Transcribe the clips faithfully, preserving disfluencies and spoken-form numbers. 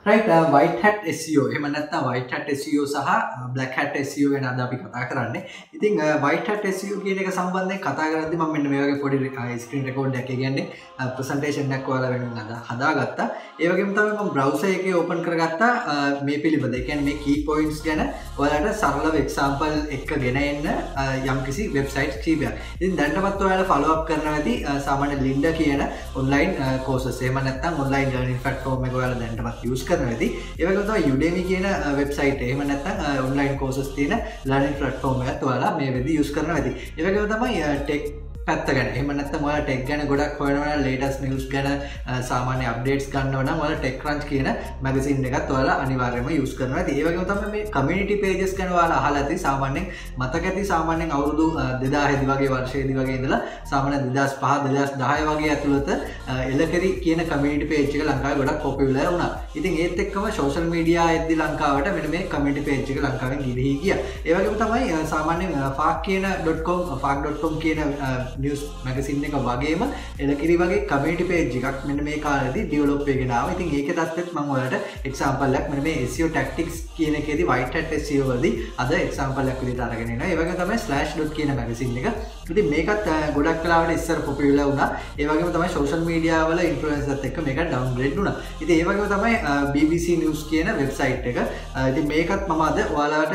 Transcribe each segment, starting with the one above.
right uh, white hat S E O එහෙම නැත්නම් white hat S E O සහ black hat S E O ගැන අද අපි කතා කරන්නේ. ඉතින් uh, white hat S E O කියන එක සම්බන්ධයෙන් කතා කරද්දී මම මෙන්න මේ වගේ පොඩි screen record එකක් කියන්නේ uh, presentation එකක් ඔයාලා වෙනුවෙන් අද හදාගත්තා. ඒ වගේම තමයි මම browser එකේ open කරගත්තා uh, මේ පිළිබඳ. ඒ කියන්නේ මේ key points ගැන ඔයාලට සරලව example එක ගෙන එන්න uh, යම්කිසි websites කීපයක්. ඉතින් දැනටමත් ඔයාලා follow up කරනවා ඇති uh, සාමාන්‍ය Lynda කියන online uh, courses එහෙම නැත්නම් online learning platform එක ඔයාලා දැනටමත් use කරනවා ඇති. ඒ වගේම තමයි Udemy කියන වෙබ්සයිට් එක එහෙම නැත්නම් ඔන්ලයින් කෝසස් තියෙන ලර්නින් ප්ලැට්ෆෝම් එකත් ඔයාලා මේ වෙද්දී යූස් කරනවා ඇති. ඒ වගේම තමයි ටෙක් පැත්ත ගැන. එහෙම නැත්නම් ඔයාලා ටෙක් ගැන ගොඩක් හොයනවා නම් ලේටස්ට් නිවුස් ගැන සාමාන්‍ය අප්ඩේට්ස් ගන්නවා නම් ඔයාලා ටෙක් ක්‍රන්ච් කියන මැගසින් එකත් ඔයාලා අනිවාර්යයෙන්ම යූස් කරනවා ඇති. ඒ වගේම තමයි මේ කමියුනිටි පේජස් ගැන ඔයාලා අහලා ඇති. සාමාන්‍යයෙන් මතක ඇති සාමාන්‍යයෙන් අවුරුදු දෙදාහේ දී වගේ වර්ෂයේදී වගේ ඉඳලා සාමාන්‍ය දෙදාස් පහ දෙදාස් දහය වගේ ඇතුළත එලකරි කියන කමියුනිටි පේජ් එක ලංකාවේ ගොඩක් පොපියුලර් වුණා. ඉතින් ඒත් එක්කම සෝෂල් මීඩියා එද්දි ලංකාවට මෙන්න මේ කමියුනිටි පේජ් එක ලංකාවෙන් ගිලිහි ගියා. ඒ වගේම තමයි සාමාන්‍යයෙන් ෆාක් කියන .com ෆාක් .com කියන නිවුස් මැගසින් එක වගේම එලකිරි වගේ කමියුනිටි පේජ් එකක් මෙන්න මේ කාලේදී ඩෙවලොප් වෙගෙන ආවා. ඉතින් ඒකේ තත්ත්වෙත් මම ඔයාලට එක්සැම්පල් එකක් මෙන්න මේ S E O tactics කියන එකේදී white hat S E O වලදී අද එක්සැම්පල් එකක් විදිහට අරගෙන එනවා. ඒ වගේම තමයි slash dot කියන මැගසින් එක. ඉතින් මේකත් ගොඩක් වෙලාවට ඉස්සර පොපියුලර් වුණා. ඒ වගේම තමයි සෝෂල් මීඩියා වල ඉන්ෆ්ලුවෙන්සර්ත් එක්ක මේක ඩවුන්ග්‍රේඩ් වුණා. ඉතින් ඒ වගේම තමයි B B C News කියන වෙබ්සයිට් එක. ඉතින් මේකත් මම අද ඔයාලට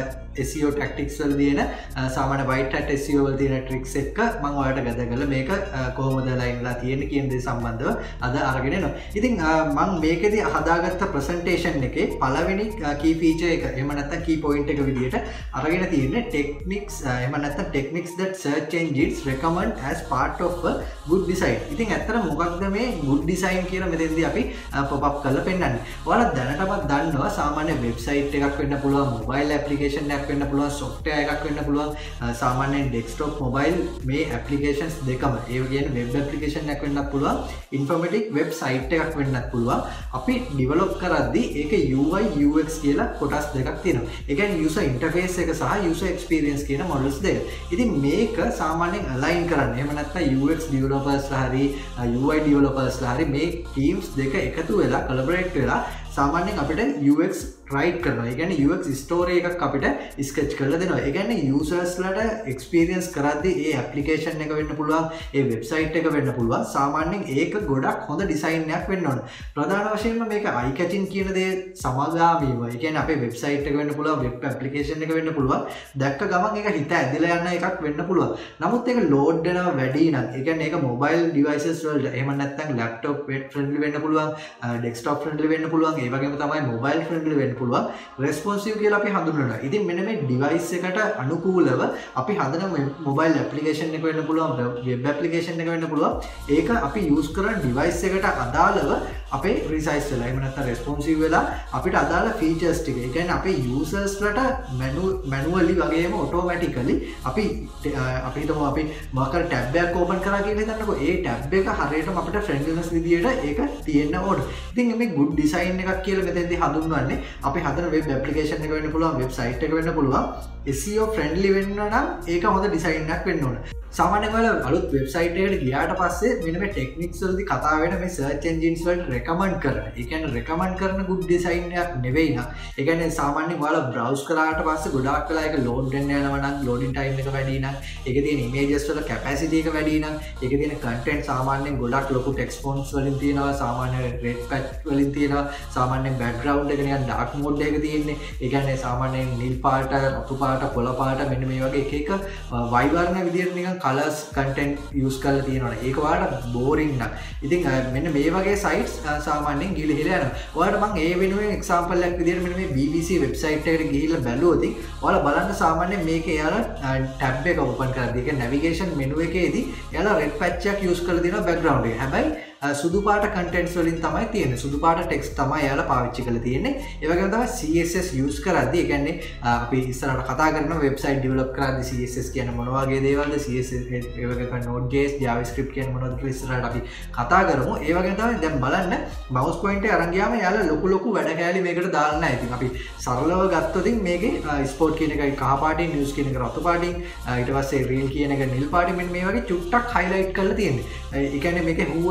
S E O tactics වල තියෙන සාමාන්‍ය white hat S E O වල තියෙන tricks එක මම ඔයාලට ගත කරලා මේක කොහොමද ලයින්ලා තියෙන්නේ කියන දේ සම්බන්ධව අද අරගෙන එනවා. ඉතින් මම මේකෙදි හදාගත්ත presentation එකේ පළවෙනි key feature එක එහෙම නැත්නම් key point එක විදිහට අරගෙන තියෙන්නේ techniques එහෙම නැත්නම් techniques that search engines recommend as part of a good design. ඉතින් ඇත්තට මොකක්ද මේ good design කියලා මෙතෙන්දී අපි pop up කරලා පෙන්නන්නේ. ඔයාලා දැනටමත් දන්නවා සාමාන්‍ය website එකක් වෙන්න පුළුවන්, mobile application එකක් වෙන්න පුළුවන්, software එකක් වෙන්න පුළුවන්, සාමාන්‍යයෙන් desktop mobile මේ applications දෙකම ඒ කියන්නේ web application එකක් වෙන්නත් පුළුවන්, informatic website එකක් වෙන්නත් පුළුවන්. අපි develop කරද්දී ඒක U I U X කියලා කොටස් දෙකක් තියෙනවා. ඒ කියන්නේ user interface එක සහ user experience කියන models දෙක. ඉතින් මේක සාමාන්‍යයෙන් align කරන්න. එහෙම නැත්නම් U X developers ලා හරි U I developers ලා හරි මේ teams දෙක එකතු වෙලා collaborate වෙලා සාමාන්‍යයෙන් අපිට U X write කරනවා. ඒ කියන්නේ U X story එකක් අපිට sketch කරලා දෙනවා. ඒ කියන්නේ users ලට experience කරද්දී ඒ application එක වෙන්න පුළුවන්, ඒ website එක වෙන්න පුළුවන්. සාමාන්‍යයෙන් ඒක ගොඩක් හොඳ design එකක් වෙන්න ඕන. ප්‍රධාන වශයෙන්ම මේක eye catching කියන දේ සමගාමීව. ඒ කියන්නේ අපේ website එක වෙන්න පුළුවන්, web application එක වෙන්න පුළුවන්. දැක්ක ගමන් ඒක හිත ඇදලා යන එකක් වෙන්න පුළුවන්. නමුත් ඒක load වෙනවා වැඩි නම්, ඒ කියන්නේ ඒක mobile devices වලට එහෙම නැත්නම් laptop friendly වෙන්න පුළුවන්, desktop friendly වෙන්න පුළුවන්. ඒ වගේම තමයි mobile friendly වෙන්න පුළුවන්, responsive කියලා අපි හඳුන්වනවා. ඉතින් මෙන්න මේ device එකට අනුකූලව අපි හදන mobile application එක වෙන්න පුළුවන්, web application එක වෙන්න පුළුවන්. ඒක අපි use කරන device එකට අදාළව අපේ resize වෙලා එහෙම නැත්නම් responsive වෙලා අපිට අදාළ features ටික. ඒ කියන්නේ අපේ users ලට manually වගේම automatically අපි අපි හිතමු අපි මොකක් හරි tab එකක් open කරා කියලා හිතන්නකෝ. ඒ tab එක හරියටම අපිට friendliness විදියට ඒක තියෙන්න ඕන. ඉතින් මේ good design එකක් කියලා මෙතෙන්දී හඳුන්වන්නේ අපි හදන web application එක වෙන්න පුළුවන්, website එක වෙන්න පුළුවන්. S E O friendly වෙන්න නම් ඒක හොඳ design එකක් වෙන්න ඕන. සාමාන්‍යයෙන් ඔයාලා අලුත් වෙබ්සයිට් එකකට ගියාට පස්සේ මෙන්න මේ ටෙක්නික්ස් වලදී කතා වෙන මේ සර්ච් එන්ජින්ස් වලට රෙකමන්ඩ් කරන. ඒ කියන්නේ රෙකමන්ඩ් කරන good design එකක් නෙවෙයි නං. ඒ කියන්නේ සාමාන්‍යයෙන් ඔයාලා browse කරාට පස්සේ ගොඩාක් වෙලා ඒක load වෙන්න යනවා නම්, loading time එක වැඩි නම්, ඒකේ තියෙන images වල capacity එක වැඩි නම්, ඒකේ තියෙන content සාමාන්‍යයෙන් ගොඩක් ලොකු text fonts වලින් තියෙනවා, සාමාන්‍ය red patch වලින් තියෙනවා, සාමාන්‍යයෙන් background එක නිකන් dark mode එකක තියෙන්නේ. ඒ කියන්නේ සාමාන්‍යයෙන් නිල් පාට, රතු පාට, කොළ පාට මෙන්න මේ වගේ එක එක වයිවර්ණ විදියට නිකන් colors content use කරලා තියෙනවනේ. ඒක ඔයාලට boring නම්. ඉතින් මෙන්න මේ වගේ sites සාමාන්‍යයෙන් ගිලිහිලා යනවා. ඔයාලට මම ඒ වෙනුවෙන් example එකක් විදියට මෙන්න මේ B B C website එකට ගිහිල්ලා බැලුවොත් ඔයාලා බලන්න සාමාන්‍යයෙන් මේකේ එයාලා tab එක open කරද්දී ඒක navigation menu එකේදී එයාලා red patch එකක් use කරලා තියෙනවා background එක. හැබැයි සුදු පාට contents වලින් තමයි තියෙන්නේ. සුදු පාට text තමයි එයාලා පාවිච්චි කරලා තියෙන්නේ. ඒ වගේම තමයි C S S use කරද්දී ඒ කියන්නේ අපි ඉස්සරහට කතා කරන website develop කරද්දී C S S කියන්නේ මොන වගේ දේවල්ද, C S S ඒ වගේ තමයි Node.js, JavaScript කියන්නේ මොනවද කියලා ඉස්සරහට අපි කතා කරමු. ඒ වගේම තමයි දැන් බලන්න mouse pointer අරන් ගියාම එයාලා ලොකු ලොකු වැඩ කෑලි මේකට දාලා නැහැ. ඉතින් අපි සරලව ගත්තොත් මේකේ sport කියන එකයි කහ පාටින්, news කියන එක රතු පාටින්, ඊට පස්සේ reel කියන එක නිල් පාටින් මෙන්න මේ වගේ චුට්ටක් highlight කරලා තියෙන්නේ. ඒ කියන්නේ මේකේ hoover effect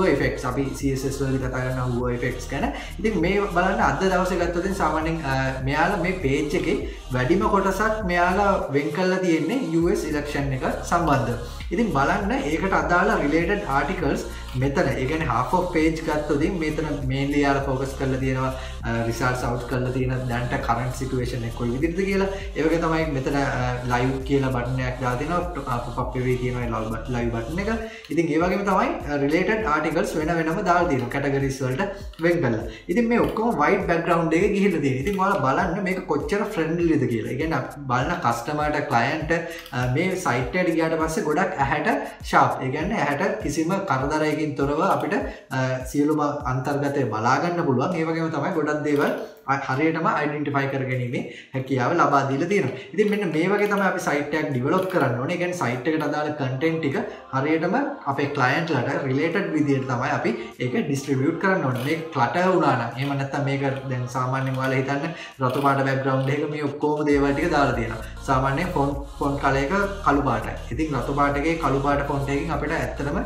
effects අපි C S S වලදී කතා කරන Whoa effects ගැන. ඉතින් මේ බලන්න අද දවසේ ගත්තොත් සාමාන්‍යයෙන් මෙයාලා මේ page එකේ වැඩිම කොටසක් මෙයාලා වෙන් කරලා තියෙන්නේ U S election එක සම්බන්ධව. ඉතින් බලන්න ඒකට අදාළ related articles මෙතන ඒ කියන්නේ half of page ගත්තොත් මෙතන mainly යාලා focus කරලා තියෙනවා results out කරලා තියෙන දැන්ට current situation එක කොයි විදිහටද කියලා. ඒ වගේ තමයි මෙතන live කියලා button එකක් දාලා තිනවා pop up වෙවි කියනවා live button එක. ඉතින් ඒ වගේම තමයි related articles වෙන වෙනම දාලා තියෙනවා categories වලට වෙන් කරලා. ඉතින් මේ ඔක්කොම white background එකේ ගිහිල්ලා තියෙනවා. ඉතින් ඔයාලා බලන්න මේක කොච්චර friendlyද කියලා. ඒ කියන්නේ බලන customer ට client මේ site එකට ගියාට පස්සේ ගොඩක් ඇහැට sharp. ඒ කියන්නේ ඇහැට කිසිම කරදරයකින් තොරව අපිට සියලුම අන්තර්ගතය බලා ගන්න පුළුවන්. ඒ වගේම තමයි ගොඩක් දේවල් හරියටම අයිඩෙන්ටිෆයි කරගැනීමේ හැකියාව ලබා දීලා තියෙනවා. ඉතින් මෙන්න මේ වගේ තමයි අපි site එකක් develop කරන්න ඕනේ. ඒ කියන්නේ site එකට අදාළ content ටික හරියටම අපේ client ලට related විදිහට තමයි අපි ඒක distribute කරන්න ඕනේ. මේක clutter වුණා නම් එහෙම නැත්නම් මේක දැන් සාමාන්‍යයෙන් ඔයාලා හිතන්න රතු පාට background එකක මේ ඔක්කොම දේවල් ටික දාලා තියෙනවා. සාමාන්‍යයෙන් font font color එක කළු පාටයි. ඉතින් රතු පාට එකේ කළු පාට font එකකින් අපිට ඇත්තටම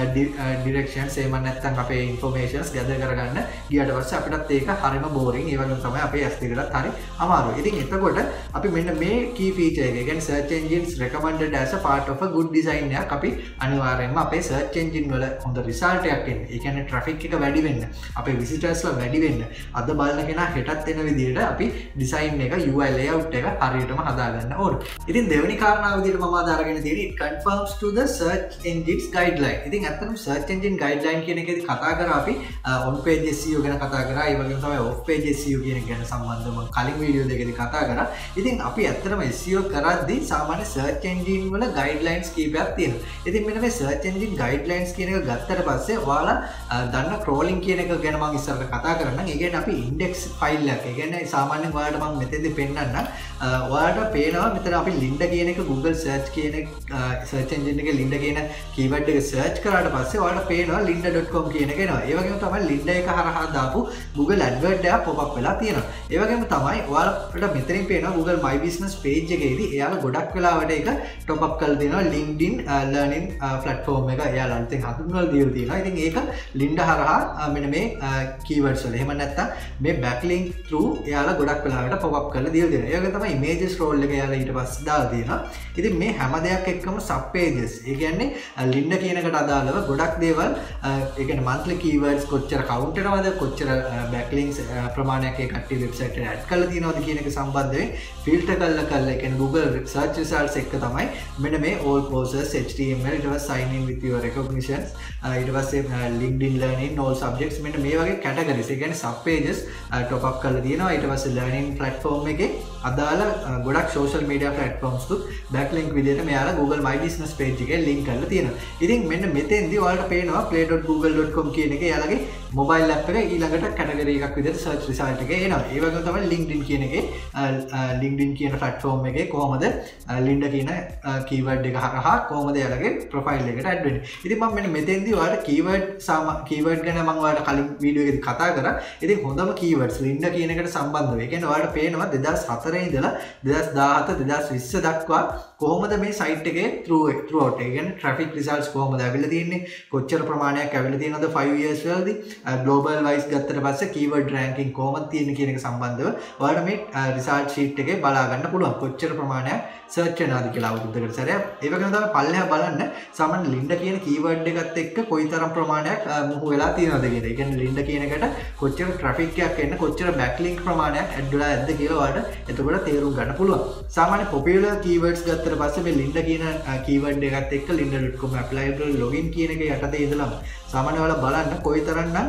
directions එහෙම නැත්නම් අපේ informations gather කරගන්න ගියාට පස්සේ අපිටත් ඒක හරියම boring. ඒ වගේම තමයි අපේ ඇස් දෙකටත් හරි අමාරුයි. ඉතින් එතකොට අපි මෙන්න මේ key feature එක, ඒ කියන්නේ search engines recommended as a part of a good design එකක් අපි අනිවාර්යයෙන්ම අපේ search engine වල හොඳ result එකක් එන්න. ඒ කියන්නේ traffic එක වැඩි වෙන්න, අපේ visitors ලා වැඩි වෙන්න, අද බලන කෙනා හෙටත් එන විදිහට අපි design එක U I layout එක හරියටම හදාගන්න ඕන. ඉතින් දෙවෙනි කාරණාව විදිහට මම අදාරගෙන තියෙන්නේ it conforms to the search engines guideline. ඉතින් ඇත්තටම search engine guideline කියන එකේදී කතා කරා අපි on page S E O ගැන කතා කරා. ඒ වගේම තමයි off page S E O කියන එක ගැන සම්බන්ධව මම කලින් වීඩියෝ දෙකකදී කතා කරා. ඉතින් අපි ඇත්තටම S E O කරද්දී සාමාන්‍ය search engine වල guidelines කීපයක් තියෙනවා. ඉතින් මෙන්න මේ search engine guidelines කියන එක ගත්තට පස්සේ ඔයාලා දන්න crawling කියන එක ගැන මම ඉස්සරහට කතා කරන්නම්. ඒ කියන්නේ අපි index file එකක්. ඒ කියන්නේ සාමාන්‍යයෙන් ඔයාලට මම මෙතෙන්දී පෙන්නන්නම්. ඔයාලට පේනවා මෙතන අපි linda කියන එක Google search කියන search engine එකේ linda කියන keyword එක search කරාට පස්සේ ඔයාලට පේනවා linda dot com කියන එක එනවා. ඒ වගේම තමයි linda එක හරහා දාපු Google advert එකක් pop up වෙලා තියෙනවා. ඒ වගේම තමයි ඔයාලට මෙතනින් පේනවා Google My Business page එකේදී එයාලා ගොඩක් වෙලාවට ඒක top up කරලා දෙනවා LinkedIn learning platform එක. එයාලා අලුතෙන් හඳුන්වලා දීලා තියෙනවා. ඉතින් ඒක linda හරහා මෙන්න මේ keywords වල එහෙම නැත්නම් මේ backlink through එයාලා ගොඩක් වෙලාවට pop up කරලා දීලා දෙනවා. ඒ වගේ තමයි images role එක එයාලා ඊට පස්සේ දාලා තියෙනවා. ඉතින් මේ හැම දෙයක් එක්කම sub pages. ඒ කියන්නේ linda කියන එකට අදාළව ගොඩක් දේවල් ඒ කියන්නේ monthly keywords කොච්චර count වෙනවද, කොච්චර backlinks ප්‍රමාණයක් ඒ කට්ටිය website එකට add කරලා තියෙනවද කියන එක සම්බන්ධයෙන් filter කරලා කරලා ඒ කියන්නේ Google search results එක තමයි මෙන්න මේ all courses H T M L ඊට පස්සේ sign in with your recognitions ඊට පස්සේ LinkedIn learning all subjects මෙන්න මේ වගේ categories ඒ කියන්නේ sub pages top up කරලා තියෙනවා. ඊට පස්සේ learning platform එකේ අදාළ ගොඩක් social media platforms තුත් backlink විදිහට මෙයාලා Google My Business page එකේ link කරලා තියෙනවා. ඉතින් මෙන්න මෙතෙන්දී ඔයාලට පේනවා play dot google dot com කියන එක එයාලගේ mobile app එක ඊළඟට category එකක් විදිහට search result එකේ එනවා. ඒ වගේම තමයි LinkedIn කියන එකේ LinkedIn කියන platform එකේ කොහොමද linda කියන keyword එක හරහා කොහොමද එයාලගේ profile එකට add වෙන්නේ. ඉතින් මම මෙන්න මෙතෙන්දී ඔයාලට keyword keyword ගැන මම ඔයාලට කලින් වීඩියෝ එකේදී කතා කරා. ඉතින් හොඳම keywords linda කියන එකට සම්බන්ධව. ඒ කියන්නේ ඔයාලට පේනවා දෙදාස් හතර ඉඳලා දෙදාස් දාහත දෙදාස් විස්ස දක්වා කොහොමද මේ site එකේ through throughout ඒ කියන්නේ traffic results කොහොමද ඇවිල්ලා තියෙන්නේ, කොච්චර ප්‍රමාණයක් ඇවිල්ලා තියෙනවද five years වලදී, global wise ගත්තට පස්සේ keyword ranking කොහොමද තියෙන්නේ කියන එක සම්බන්ධව ඔයාලට මේ result sheet එකේ බලා ගන්න පුළුවන්. කොච්චර ප්‍රමාණයක් search වෙනවද කියලා අවුරුද්දකට සැරයක්. ඒ වගේම තමයි පල්ලෙහා බලන්න සාමාන්‍ය linda කියන keyword එකත් එක්ක කොයිතරම් ප්‍රමාණයක් මුහු වෙලා තියෙනවද කියලා. ඒ කියන්නේ linda කියන එකට කොච්චර traffic එකක් එන්න, කොච්චර backlink ප්‍රමාණයක් add වෙලා ඇද්ද කියලා ඔයාලට එතකොට තේරුම් ගන්න පුළුවන්. සාමාන්‍ය popular keywords ගත්තට පස්සේ මේ linda කියන keyword එකත් එක්ක linda dot com app library login කියන එක යටතේ ඉඳලා සාමාන්‍ය ඔයාලා බලන්න කොයිතරම්නම්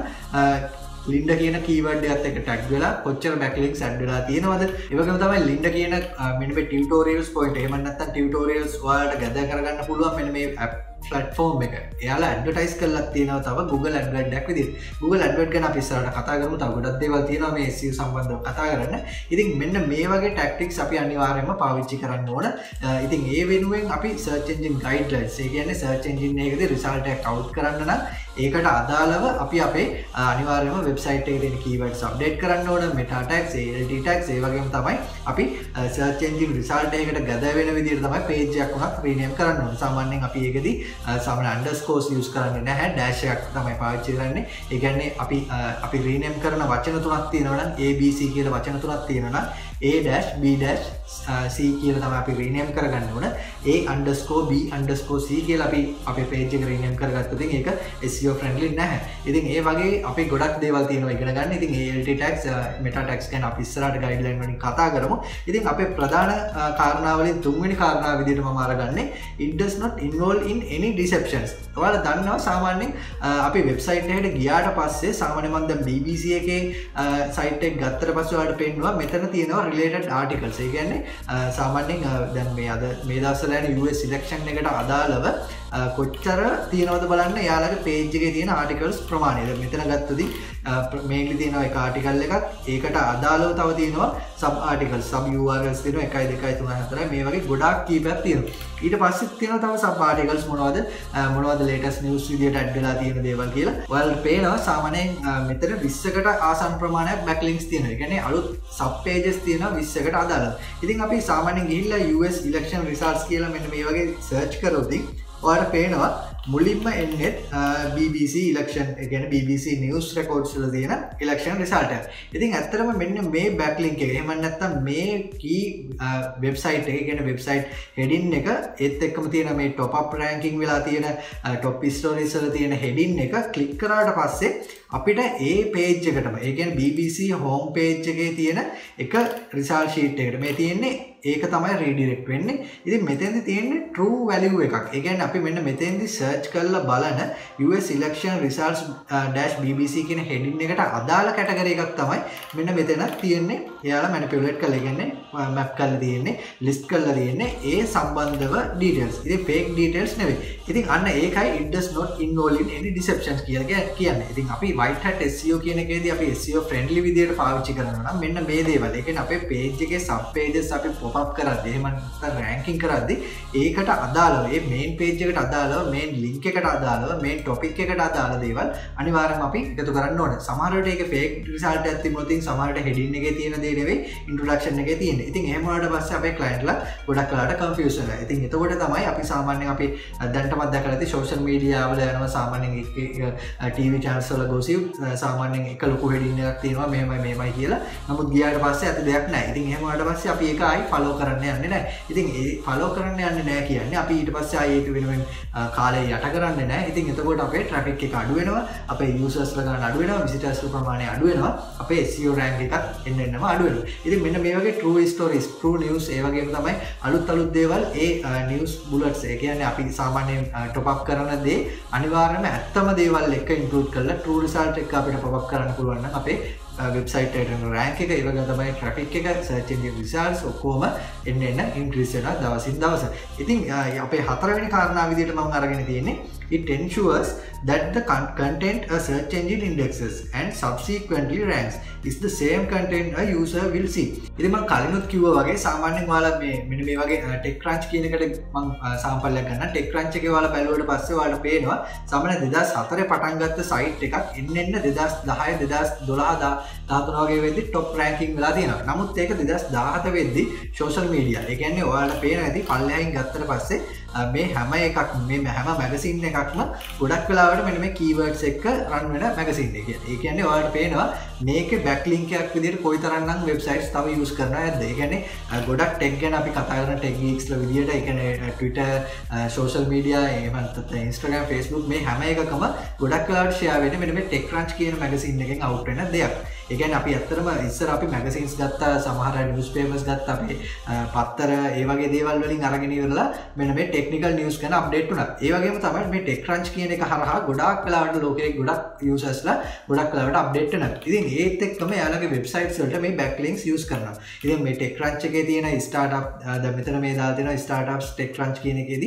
linda කියන keyword එකත් එක්ක tag වෙලා කොච්චර backlinks add වෙලා තියෙනවද. ඒ වගේම තමයි linda කියන මෙන්න මේ tutorials point එහෙම නැත්නම් tutorials ඔයාලට gather කරගන්න පුළුවන් මෙන්න මේ app platform එක. එයාලා advertise කරලා තියෙනවා තව Google AdWords එකක් විදිහට. Google AdWords ගැන අපි ඉස්සරහට කතා කරමු. තව ගොඩක් දේවල් තියෙනවා මේ S E O සම්බන්ධව කතා කරන්න. ඉතින් මෙන්න මේ වගේ tactics අපි අනිවාර්යයෙන්ම පාවිච්චි කරන්න ඕන. ඉතින් ඒ වෙනුවෙන් අපි search engine guidelines ඒ කියන්නේ search engine එකකදී result එක count කරන්න නම් ඒකට අදාළව අපි අපේ අනිවාර්යයෙන්ම වෙබ්සයිට් එකේ තියෙන keywords update කරන්න ඕන. meta tags, A L T tags ඒ වගේම තමයි අපි search engine result එකකට ගද වෙන විදිහට තමයි page එකක් උනත් rename කරන්න ඕන. සාමාන්‍යයෙන් අපි ඒකෙදි සාමාන්‍ය underscores use කරන්නේ නැහැ. dash එකක් තමයි පාවිච්චි කරන්නේ. ඒ කියන්නේ අපි අපි rename කරන වචන තුනක් තියෙනවා නම් A B C කියලා වචන තුනක් තියෙනවා නම් A dash B dash C කියලා තමයි අපි rename කරගන්න ඕන. A underscore B underscore C කියලා අපි අපේ page එක rename කරගත්තොත් ඒක S E O friendly නැහැ. ඉතින් ඒ වගේ අපි ගොඩක් දේවල් තියෙනවා ඉගෙන ගන්න. ඉතින් A L T tags, meta tags ගැන අපි ඉස්සරහට guideline වලින් කතා කරමු. ඉතින් අපේ ප්‍රධාන කාරණා වලින් තුන්වෙනි කාරණාව විදිහට මම අරගන්නේ it does not involve in any deceptions. ඔයාලා දන්නවා සාමාන්‍යයෙන් අපි වෙබ්සයිට් එකට ගියාට පස්සේ සාමාන්‍යයෙන් මම දැන් B B C එකේ සයිට් එක ගත්තට පස්සේ ඔයාලට පේනවා මෙතන තියෙනවා related articles. ඒ කියන්නේ සාමාන්‍යයෙන් දැන් මේ අද මේ දවස්වල යන U S election එකට අදාළව කොච්චර තියෙනවද බලන්න යාළගේ page එකේ තියෙන articles ප්‍රමාණය. දැන් මෙතන ගත්තොදී mainly තියෙනවා එක article එකක්. ඒකට අදාළව තව තියෙනවා sub articles, sub U R Ls තියෙනවා එකයි දෙකයි තුනයි හතරයි මේ වගේ ගොඩාක් කීපයක් තියෙනවා. ඊට පස්සේ තියෙනවා තව sub articles මොනවද මොනවද latest news විදියට add වෙලා තියෙන දේවල් කියලා. ඔයාලට පේනවා සාමාන්‍යයෙන් මෙතන විස්සකට ආසන්න ප්‍රමාණයක් backlinks තියෙනවා. ඒ කියන්නේ අලුත් sub pages තියෙනවා විස්සකට අදාළව. ඉතින් අපි සාමාන්‍යයෙන් ගිහිල්ලා U S election results කියලා මෙන්න මේ වගේ search කරොත් ඔයාලට පේනවා මුලින්ම එන්නේ B B C election ඒ කියන්නේ B B C news records වල තියෙන election result එක. ඉතින් ඇත්තටම මෙන්න මේ backlink එක එහෙම නැත්නම් මේ key website එක කියන්නේ website heading එක ඒත් එක්කම තියෙන මේ top up ranking වෙලා තියෙන top stories වල තියෙන heading එක click කරාට පස්සේ අපිට ඒ page එකටම ඒ කියන්නේ B B C home page එකේ තියෙන එක result sheet එකට මේ තියෙන්නේ ඒක තමයි redirect වෙන්නේ. ඉතින් මෙතෙන්දි තියෙන්නේ true value එකක්. ඒ කියන්නේ අපි මෙන්න මෙතෙන්දි search කරලා බලන U S election results dash B B C කියන heading එකට අදාළ category එකක් තමයි මෙන්න මෙතන තියෙන්නේ. එයාලා manipulate කරලා කියන්නේ map කරලා තියෙන්නේ, list කරලා තියෙන්නේ ඒ සම්බන්ධව details. ඉතින් fake details නෙවෙයි. ඉතින් අන්න ඒකයි it does not involve in any deceptions කියලා කියන්නේ. ඉතින් අපි white hat S E O කියන එකේදී අපි S E O friendly විදියට පාවිච්චි කරනවා නම් මෙන්න මේ දේවල්. ඒ කියන්නේ අපේ page එකේ sub pages අපි pop up කරද්දී එහෙම නැත්නම් ranking කරද්දී ඒකට අදාළව ඒ main page එකට අදාළව main link එකට අදාළව main topic එකට අදාළ දේවල් අනිවාර්යයෙන්ම අපි එකතු කරන්න ඕනේ. සමහර වෙලට ඒක fake result එකක් තිබුණොත් ඉතින් සමහරට heading එකේ තියෙන දේ නෙවෙයි introduction එකේ තියෙන්නේ. ඉතින් එහෙම වුණාට පස්සේ අපේ client ලා ගොඩක් වෙලාවට confuse වෙනවා. ඉතින් එතකොට තමයි අපි සාමාන්‍යයෙන් අපි දැන්ටමත් දැකලා තියෙන social media වල යනවා සාමාන්‍යයෙන් T V channels වල gossip සාමාන්‍යයෙන් එක ලොකු heading එකක් තියෙනවා මෙහෙමයි මෙහෙමයි කියලා. නමුත් ගියාට පස්සේ අත දෙයක් නැහැ. ඉතින් එහෙම වුණාට පස්සේ අපි ඒක ආයි follow කරන්න යන්නේ නැහැ. ඉතින් ඒ follow කරන්න යන්නේ නැහැ කියන්නේ අපි ඊට පස්සේ ආයි ඒක වෙනුවෙන් කාලය යට කරන්නේ නැහැ. ඉතින් එතකොට අපේ traffic එක අඩු වෙනවා, අපේ users ලා ගන්න අඩු වෙනවා, visitors ලා ප්‍රමාණය අඩු වෙනවා, අපේ S E O rank එකත් එන්න එන්නම අඩු වෙනවා. ඉතින් මෙන්න මේ වගේ true stories, true news ඒ වගේම තමයි අලුත් අලුත් දේවල් ඒ news bullets ඒ කියන්නේ අපි සාමාන්‍යයෙන් top up කරන දේ අනිවාර්යයෙන්ම ඇත්තම දේවල් එක්ක include කරලා true result එක අපිට pop up කරන්න පුළුවන් නම් අපේ website එකට rank එක ඒ වගේම තමයි traffic එක search engine results ඔක්කොම එන්න එන්න increase වෙනවා දවසින් දවස. ඉතින් අපේ හතරවෙනි කාරණාව විදිහට මම අරගෙන තියෙන්නේ it ensures that the con content a search engine indexes and subsequently ranks is the same content a user will see. ඉතින් මම කලිනුත් කිව්වා වගේ සාමාන්‍යයෙන් ඔයාලා මේ මෙන්න මේ වගේ TechCrunch කියන එකට මම සාම්පල්යක් ගන්නම්. TechCrunch එකේ ඔයාලා බැලුවට පස්සේ ඔයාලට පේනවා සාමාන්‍ය දෙදාස් හතරේ පටන් ගත්ත site එකක් එන්න එන්න දෙදාස් දහය දෙදාස් දොළහ දහතුන වගේ වෙද්දි top ranking වෙලා තියෙනවා. නමුත් ඒක දෙදාස් දාහත වෙද්දි social media. ඒ කියන්නේ ඔයාලට පේනවා ඇති පල්ලෙහායින් ගත්තට පස්සේ මේ හැම එකක් මේ හැම මැගසින් එකක්ම ගොඩක් වෙලාවට මෙන්න මේ keywords එක්ක run වෙන මැගසින් එක. ඒ කියන්නේ ඔයාලට පේනවා මේකේ backlink එකක් විදිහට කොයිතරම්නම් websites තව use කරනවා ඇද්ද. ඒ කියන්නේ ගොඩක් tech ගැන අපි කතා කරන tech geeks ලා විදිහට ඒ කියන්නේ Twitter, social media, එහෙම නැත්නම් Instagram, Facebook මේ හැම එකකම ගොඩක් වෙලාවට share වෙන්නේ මෙන්න මේ TechCrunch කියන මැගසින් එකෙන් out වෙන දෙයක්. ඒ කියන්නේ අපි ඇත්තටම ඉස්සර අපි magazines ගත්තා, සමහර newspapers ගත්තා, අපි පත්තර ඒ වගේ දේවල් වලින් අරගෙන ඉවරලා මෙන්න මේ technical news ගැන update වුණා. ඒ වගේම තමයි මේ TechCrunch කියන එක හරහා ගොඩාක් වෙලාවට ලෝකයේ ගොඩක් users ලා ගොඩක් වෙලාවට update වෙනවා. ඉතින් ඒත් එක්කම එයාලගේ websites වලට මේ backlinks use කරනවා. ඉතින් මේ TechCrunch එකේ තියෙන startup දැන් මෙතන මේ දාලා තියෙනවා startups TechCrunch කියන එකේදී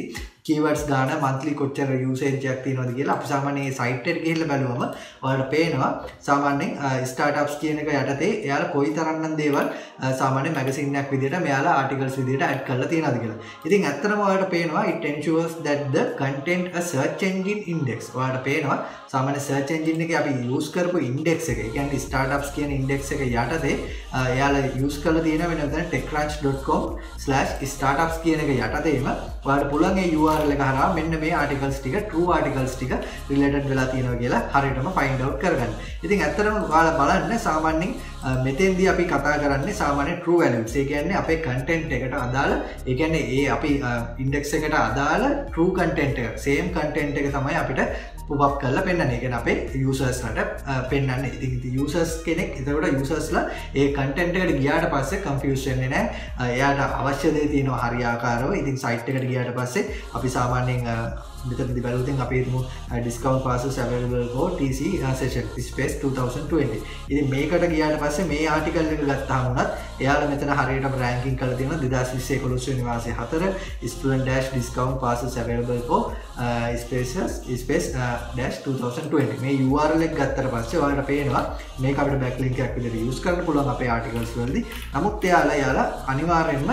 keywords ගාන monthly කොච්චර usage එකක් තියෙනවද කියලා අපි සාමාන්‍යයෙන් site එකට ගිහිල්ලා බලුවම ඔයාලට පේනවා සාමාන්‍යයෙන් startups කියන එක යටතේ එයාලා කොයිතරම්නම් දේවල් සාමාන්‍ය magazine එකක් විදිහට මෙයාලා articles විදිහට add කරලා තියෙනවද කියලා. ඉතින් ඇත්තටම ඔයාලට පේනවා it ensures that the content a search engine index. ඔයාලට පේනවා සාමාන්‍ය search engine එකේ අපි use කරපු index එක. ඒ කියන්නේ startups කියන index එක යටතේ එයාලා use කරලා තියෙන වෙන විදිහට techcrunch dot com slash startups කියන එක යටතේම ඔයාලට පුළුවන් ඒ U R L එක හරහා මෙන්න මේ articles ටික true articles ටික related වෙලා තියෙනවා කියලා හරියටම find out කරගන්න. ඉතින් ඇත්තටම ඔයාලා බලන්න සාමාන්‍යයෙන් මෙතෙන්දී අපි කතා කරන්නේ සාමාන්‍ය true values. ඒ කියන්නේ අපේ content එකට අදාළ ඒ කියන්නේ ඒ අපි index එකට අදාළ true content එක same content එක තමයි අපිට pop up කරලා පෙන්නන්නේ. ඒ කියන්නේ අපේ users ලට පෙන්නන්නේ. ඉතින් ඉතින් users කෙනෙක් එතකොට users ලා ඒ content එකට ගියාට පස්සේ confuse වෙන්නේ නැහැ. එයාට අවශ්‍ය දේ තියෙනවා හරියාකාරව. ඉතින් site එකට ගියාට පස්සේ අපි සාමාන්‍යයෙන් මෙතනදී බලුවොත් අපි හිතමු discount passes available for T C session space twenty twenty. ඉතින් මේකට ගියාට පස්සේ මේ ආටිකල් එක ගත්තාම උනත් එයාලා මෙතන හරියටම ranking කරලා තියෙනවා twenty twenty eleven වෙනි මාසේ four student dash discount passes available for uh, spaces space uh, dash twenty twenty. මේ U R L එක ගත්තට පස්සේ ඔයාලට පේනවා මේක අපිට backlink එකක් විදිහට use කරන්න පුළුවන් අපේ articles වලදී. නමුත් එයාලා එයාලා අනිවාර්යෙන්ම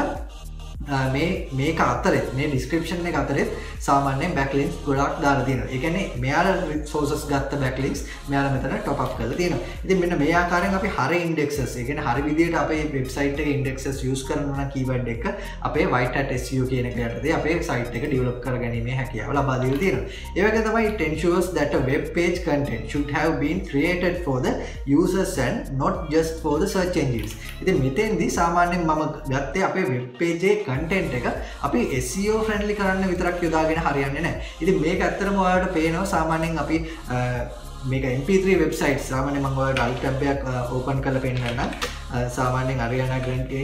මේ මේක අතරේ මේ description එක අතරේ සාමාන්‍යයෙන් backlinks ගොඩක් දාලා තියෙනවා. ඒ කියන්නේ මෙයාලා sources ගත්ත backlinks මෙයාලා මෙතන top up කරලා තියෙනවා. ඉතින් මෙන්න මේ ආකාරයෙන් අපි හරි indexes ඒ කියන්නේ හරි විදිහට අපේ website එකේ indexes use කරනවා නම් keyword එක අපේ white hat S E O කියන එක යටතේ අපේ site එක develop කරගැනීමේ හැකියාව ලබා දීලා තියෙනවා. ඒ වගේ තමයි it ensures that a web page content should have been created for the users and not just for the search engines. ඉතින් මෙතෙන්දී සාමාන්‍යයෙන් මම ගත්තේ අපේ web page එකේ content එක අපි S E O friendly කරන්න විතරක් යොදාගෙන හරියන්නේ නැහැ. ඉතින් මේක ඇත්තටම ඔයාලට පේනවා සාමාන්‍යයෙන් අපි මේක M P three website සාමාන්‍යයෙන් මම ඔයාලට alt tab එකක් open කරලා පෙන්නන්නම්. සාමාන්‍යයෙන් Ariana Grande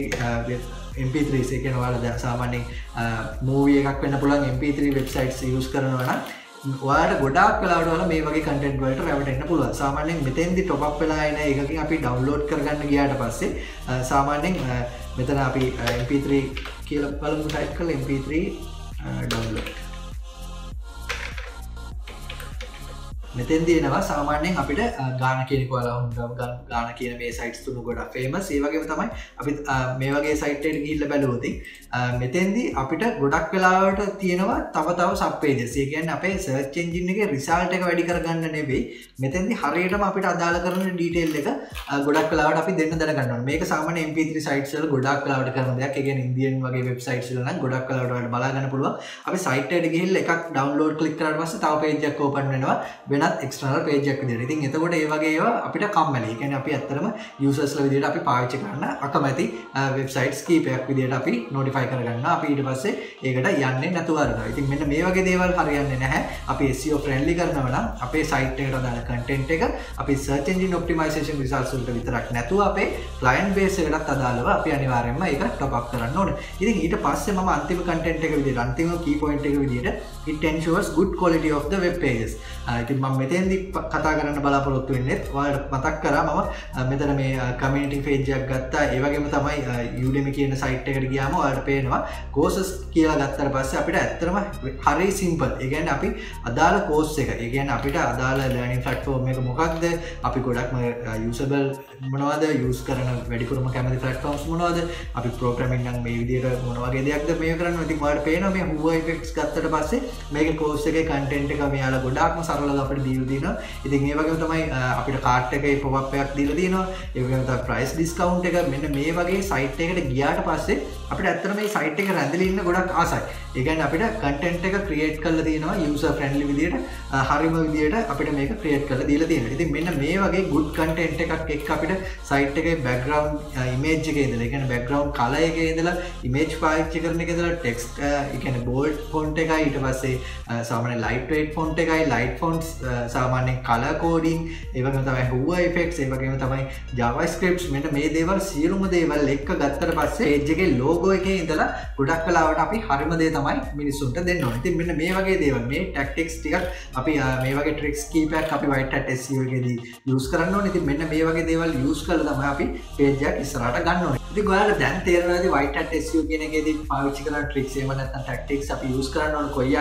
M P three ඒ කියන්නේ ඔයාලා සාමාන්‍යයෙන් movie එකක් වෙන්න පුළුවන් M P three websites use කරනවා නම් ඔයාලට ගොඩාක් වෙලාවට වල මේ වගේ content වලට රැවටෙන්න පුළුවන්. සාමාන්‍යයෙන් මෙතෙන්දි top up වෙලා එන එකකින් අපි download කරගන්න ගියාට පස්සේ සාමාන්‍යයෙන් මෙතන අපි M P three කියලා බලමු type කරලා M P three download. මෙතෙන්දී එනවා සාමාන්‍යයෙන් අපිට ගාන කියන කොලා හුඟම ගාන කියන මේ sites තුන ගොඩක් famous. ඒ වගේම තමයි අපි මේ වගේ site එකට ගිහිල්ලා බැලුවොත් මෙතෙන්දී අපිට ගොඩක් වෙලාවට තියෙනවා තව තව sub pages. ඒ කියන්නේ අපේ search engine එකේ result එක වැඩි කරගන්න නෙවෙයි මෙතෙන්දී හරියටම අපිට අදාළ කරන detail එක ගොඩක් වෙලාවට අපි දෙන්න දැනගන්න ඕනේ. මේක සාමාන්‍ය M P three sites වල ගොඩක් වෙලාවට කරන දෙයක්. ඒ කියන්නේ Indian වගේ websites වල නම් ගොඩක් වෙලාවට ඔයාලට බලා ගන්න පුළුවන්. අපි site එකට ගිහිල්ලා එකක් download click කරාට පස්සේ තව page එකක් open වෙනවා. වෙනත් external page එකක් විදිහට. ඉතින් එතකොට ඒ වගේ ඒවා අපිට කම්මැලි. ඒ කියන්නේ අපි ඇත්තටම users ලා විදිහට අපි පාවිච්චි කරන්න අකමැති websites කීපයක් විදිහට අපි notify කරගන්නවා. අපි ඊට පස්සේ ඒකට යන්නේ නැතුව අරනවා. ඉතින් මෙන්න මේ වගේ දේවල් හරියන්නේ නැහැ. අපි S E O friendly කරනවා නම් අපේ site එකට අදාළ content එක අපි search engine optimization results වලට විතරක් නැතුව අපේ client base එකටත් අදාළව අපි අනිවාර්යයෙන්ම ඒක top up කරන්න ඕනේ. ඉතින් ඊට පස්සේ මම අන්තිම content එක විදිහට අන්තිම key point එක විදිහට it ensures good quality of the web pages. ඉතින් මම මෙතෙන්දි කතා කරන්න බලාපොරොත්තු වෙන්නේ ඔයාලට මතක් කරා මම මෙතන මේ community page එකක් ගත්තා. ඒ වගේම තමයි Udemy කියන site එකට ගියාම ඔයාලට පේනවා courses කියලා ගත්තාට පස්සේ අපිට ඇත්තටම හරි simple. ඒ කියන්නේ අපි අදාළ course එක. ඒ කියන්නේ අපිට අදාළ learning platform එක මොකක්ද? අපි ගොඩක්ම usable මොනවද? use කරන වැඩිපුරම කැමති platforms මොනවද? අපි programming නම් මේ විදිහට මොන වගේ දෙයක්ද මේ කරන්නේ? ඉතින් ඔයාලට පේනවා මේ Who effects ගත්තට පස්සේ මේකේ course එකේ content එක මෙයාලා ගොඩාක්ම සරලව අපිට දීලා තියෙනවා. ඉතින් ඒ වගේම තමයි අපිට cart එකේ pop up එකක් දීලා තියෙනවා. ඒ වගේම තමයි price discount එක. මෙන්න මේ වගේ site එකකට ගියාට පස්සේ අපිට ඇත්තට මේ site එක රැඳිලා ඉන්න ගොඩක් ආසයි. ඒ කියන්නේ අපිට content එක create කරලා තියෙනවා user friendly විදිහට හරිම විදිහට අපිට මේක create කරලා දීලා තියෙනවා. ඉතින් මෙන්න මේ වගේ good content එකක් එක්ක අපිට site එකේ background image එකේ ඉඳලා ඒ කියන්නේ background color එකේ ඉඳලා image පාවිච්චි කරන එකේ ඉඳලා text ඒ කියන්නේ bold font එකයි ඊට පස්සේ සාමාන්‍ය lightweight font එකයි light fonts සාමාන්‍ය color coding ඒ වගේම තමයි Who effects ඒ වගේම තමයි JavaScript මෙන්න මේ දේවල් සියලුම දේවල් එක්ක ගත්තට පස්සේ page එකේ logo එකේ ඉඳලා ගොඩක් වෙලාවට අපි හරිම දේ තමයි මිනිස්සුන්ට දෙන්න ඕනේ. ඉතින් මෙන්න මේ වගේ දේවල් මේ tactics ටිකක් අපි මේ වගේ tricks කීපයක් අපි white hat S E O එකේදී use කරන්න ඕනේ. ඉතින් මෙන්න මේ වගේ දේවල් use කරලා තමයි අපි page එකක් ඉස්සරහට ගන්න ඕනේ. ඉතින් ඔයාලට දැන් තේරෙනවාද white hat S E O කියන එකේදී පාවිච්චි කරන tricks එහෙම නැත්නම් tactics අපි use කරන්න ඕනේ කොයි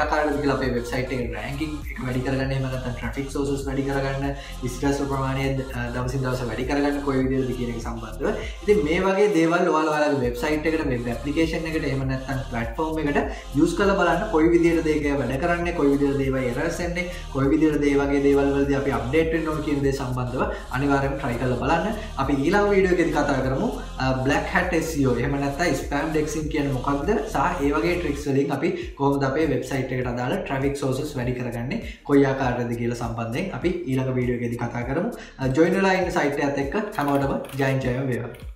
ආකාරයකද කියලා අපේ වෙබ්සයිට් එකේ රෑන්කින් එක වැඩි කරගන්න එහෙම නැත්නම් ට්‍රැෆික් සෝසස් වැඩි කරගන්න විසිටර්ස් ප්‍රමාණය දවසින් දවස වැඩි කරගන්න කොයි විදිහටද කියන එක සම්බන්ධව. ඉතින් මේ වගේ දේවල් ඔයාලා ඔයාලගේ වෙබ්සයිට් එකට වෙබ් ඇප්ලිකේෂන් එකට එහෙම නැත්නම් ප්ලැට්ෆෝම් එකට යූස් කරලා බලන්න කොයි විදිහටද ඒක වැඩ කරන්නේ කොයි විදිහටද ඒවා එරර්ස් එන්නේ කොයි විදිහටද ඒ වගේ දේවල් වලදී අපි අප්ඩේට් වෙන්න ඕන කියන දේ සම්බන්ධව අනිවාර්යයෙන්ම try කරලා බලන්න. අපි ඊළඟ වීඩියෝ එකේදී කතා කරමු black hat S E O එහෙම නැත්නම් spam indexing කියන්නේ මොකක්ද සහ ඒ වගේ tricks වලින් අපි කොහොමද අපේ වෙබ්සයිට් එකට අදාළ traffic sources වැඩි කරගන්නේ කොයි ආකාරයකද කියලා සම්බන්ධයෙන් අපි ඊළඟ වීඩියෝ එකේදී කතා කරමු. join වෙලා ඉන්න site එකත් එක්ක හැමෝටම ජයෙන් ජයම වේවා.